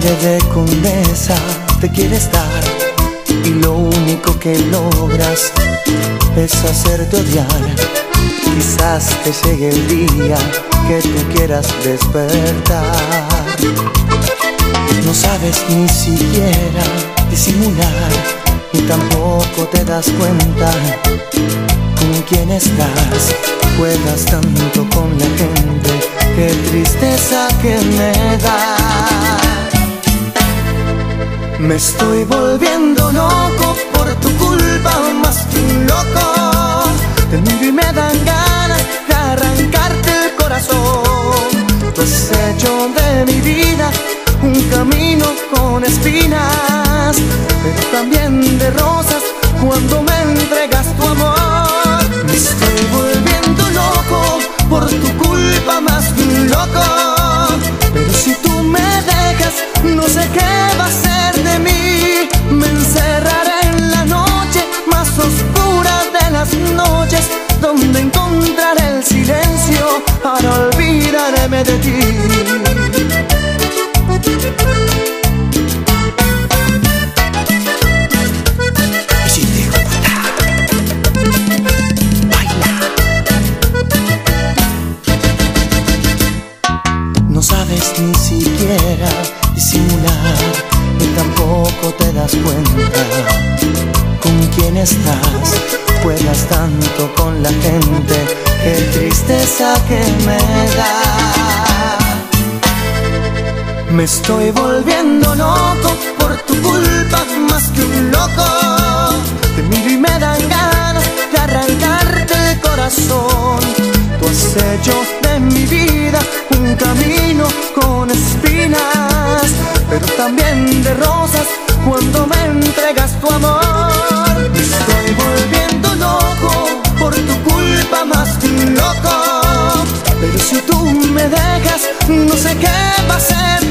aire de condesa te quieres dar, y lo único que logras es hacerte odiar. Quizás te llegue el día que tú quieras despertar. No sabes ni siquiera disimular, y tampoco te das cuenta con quién estás. Juegas tanto con la gente, qué tristeza que me da. Me estoy volviendo loco por tu culpa, más que un loco. Te miro y me dan ganas de arrancarte el corazón. Tú has hecho de mi vida un camino con espinas, pero también de rosas cuando me entregas tu amor. Me estoy volviendo loco por tu culpa, más que un loco. Pero si tú me dejas, no sé qué va a ser de mí. Me encerraré en la noche más oscura de las noches, donde encontraré el silencio para olvidarme de ti. No sabes ni siquiera disimular, ni tampoco te das cuenta con quién estás. Juegas tanto con la gente, qué tristeza que me da. Me estoy volviendo loco por tu culpa, más que un loco. Te miro y me dan ganas de arrancarte el corazón. Tú has hecho de mi vida un camino con espinas, pero también de rosas cuando me entregas tu amor. Me estoy volviendo loco por tu culpa, más que un loco. Pero si tú me dejas, no sé qué va a ser